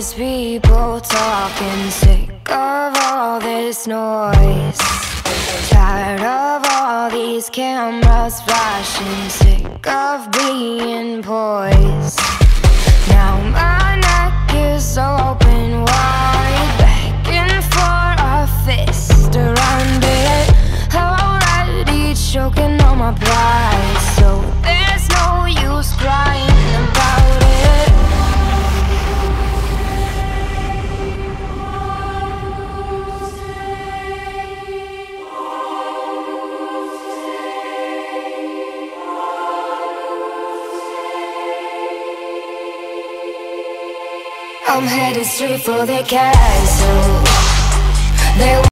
these people talking, sick of all this noise, tired of all these cameras flashing, sick of being poised. Now my neck is open wide, begging for a fist around it, already choking on my pride, so there's no use crying about it. I'm headed straight for the castle. They